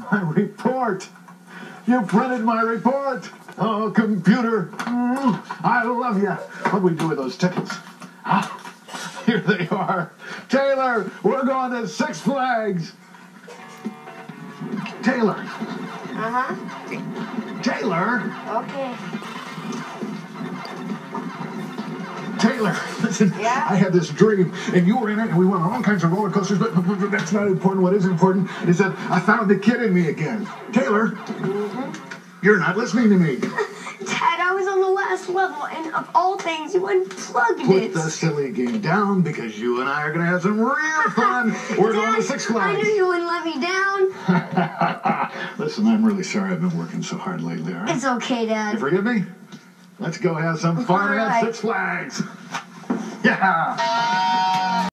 My report. You printed my report. Oh, computer. I love you. What do we do with those tickets? Ah, here they are. Taylor, we're going to Six Flags. Taylor. Uh-huh. Taylor. Okay. Taylor, listen, Yeah? I had this dream, and you were in it, and we went on all kinds of roller coasters, but that's not important. What is important is that I found the kid in me again. Taylor, you're not listening to me. Dad, I was on the last level, and of all things, you unplugged Put it. the silly game down, because you and I are going to have some real fun. We're going to Six Flags. I knew you wouldn't let me down. Listen, I'm really sorry I've been working so hard lately, all right? It's okay, Dad. You forgive me? Let's go have some fun All at right. Six Flags. Yeah.